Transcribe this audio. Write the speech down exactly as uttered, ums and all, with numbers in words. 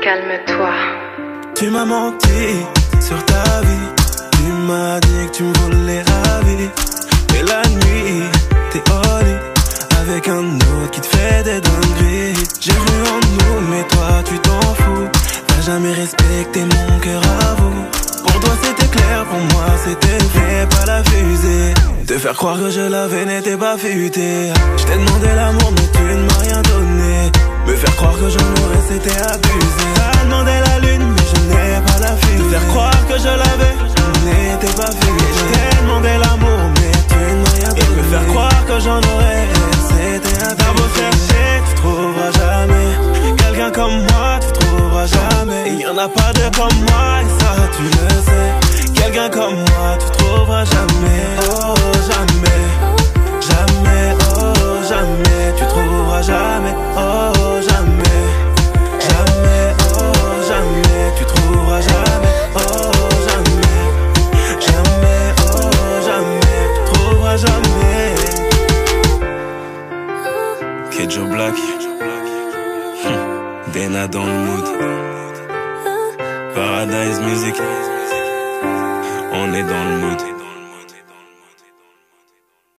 calme-toi. Tu m'as menti sur ta vie. Tu m'as dit que tu me voulais la vie. Et la nuit, t'es au lit avec un autre qui te fait des dingueries. J'ai vu en nous, mais toi tu t'en fous. T'as jamais respecté mon cœur à vous. Pour toi c'était clair, pour moi c'était vrai, pas la fusée. Te faire croire que je l'avais n'était pas futé. Je t'ai demandé l'amour mais tu ne m'as rien donné. Me faire croire que j'en aurais c'était abusé. T'as demandé la lune mais je n'ai pas la fusée. Te faire croire que je l'avais n'était pas futé. Je t'ai demandé l'amour mais tu ne m'as rien donné. Et me faire croire que j'en aurais c'était abusé. T'as beau chercher, tu trouveras jamais quelqu'un comme moi, tu trouveras jamais. Il y en a pas deux comme moi et ça tu le sais. Quelqu'un comme moi tu trouveras jamais. Oh jamais, jamais, oh jamais. Tu trouveras jamais, oh jamais. Jamais, oh jamais. Tu trouveras jamais, oh jamais. Jamais, oh jamais. Tu trouveras jamais. Kedjo Black, Dena dans le mood. Paradise Music, on est dans le mood.